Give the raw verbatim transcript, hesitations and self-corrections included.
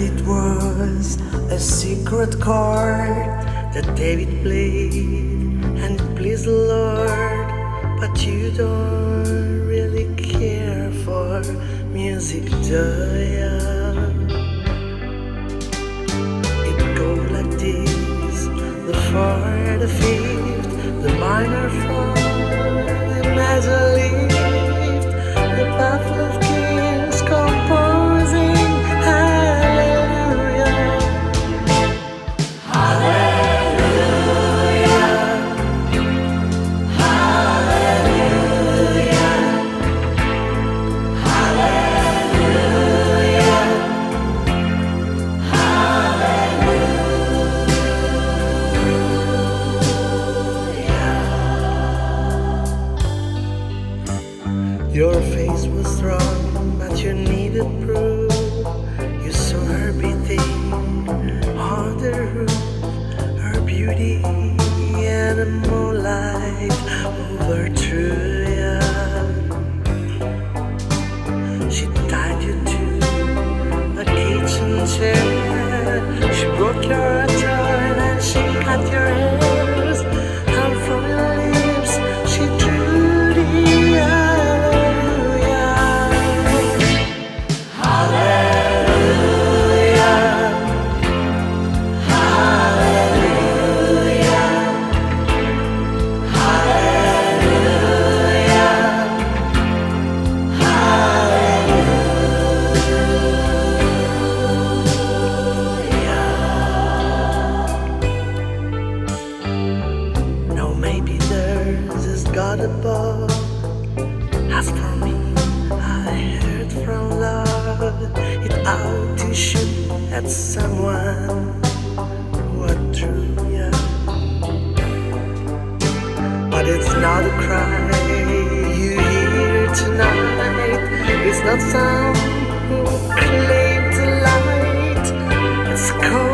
it was a secret chord that David played, and it pleased the Lord. But you don't really care for music, do ya? It goes like this: the fourth, the fifth, the minor fall, the major lift, the path of kings composing hallelujah, hallelujah, hallelujah, hallelujah, hallelujah. Your face was wrong, but you needed proof. You saw her beating on the roof, her beauty and the moonlight overthrew you. She tied you to a kitchen chair. She broke your heart and she cut your hairs, and from your lips she drew the God above. As for me, I heard from love, it ought to shoot at someone who are true, yeah. But it's not a cry you hear tonight. It's not some who claim to light. It's cold.